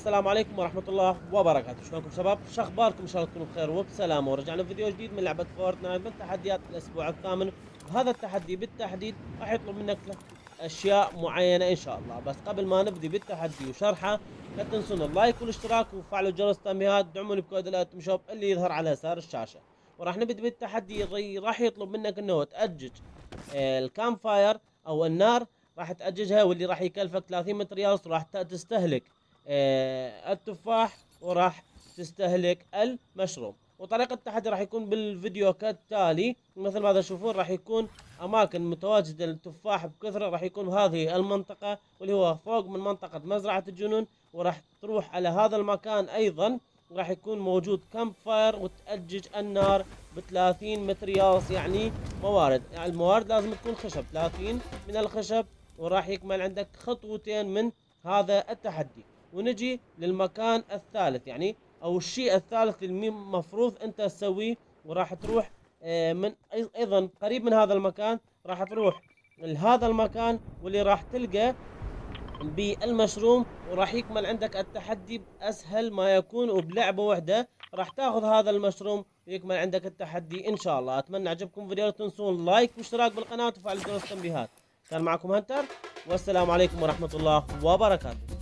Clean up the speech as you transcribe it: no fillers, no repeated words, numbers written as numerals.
السلام عليكم ورحمة الله وبركاته. شلونكم شباب؟ شو اخباركم؟ ان شاء الله تكونوا بخير وبسلامة، ورجعنا بفيديو جديد من لعبة فورتنايت من تحديات الاسبوع الثامن. وهذا التحدي بالتحديد راح يطلب منك اشياء معينة ان شاء الله. بس قبل ما نبدي بالتحدي وشرحه لا تنسون اللايك والاشتراك وفعلوا جرس التنبيهات، دعموني بكود الاتم شوب اللي يظهر على يسار الشاشة. وراح نبدي بالتحدي. راح يطلب منك انه تأجج الكامب فاير او النار، راح تأججها واللي راح يكلفك 300 ريال. وراح تستهلك التفاح، وراح تستهلك المشروم. وطريقة التحدي راح يكون بالفيديو كالتالي. مثل ما تشوفون راح يكون اماكن متواجدة للتفاح بكثرة، راح يكون بهذه المنطقة واللي هو فوق من منطقة مزرعة الجنون. وراح تروح على هذا المكان ايضا راح يكون موجود كامب فاير وتأجج النار ب 30 مترياس، يعني موارد. يعني الموارد لازم تكون خشب، 30 من الخشب. وراح يكمل عندك خطوتين من هذا التحدي. ونجي للمكان الثالث يعني او الشيء الثالث اللي المفروض انت تسويه. وراح تروح من ايضا قريب من هذا المكان، راح تروح لهذا المكان واللي راح تلقى بالمشروم. وراح يكمل عندك التحدي باسهل ما يكون، وبلعبة واحدة راح تاخذ هذا المشروم ويكمل عندك التحدي ان شاء الله. اتمنى عجبكم الفيديو، لا تنسون لايك واشتراك بالقناة وفعل جرس التنبيهات. كان معكم هنتر، والسلام عليكم ورحمة الله وبركاته.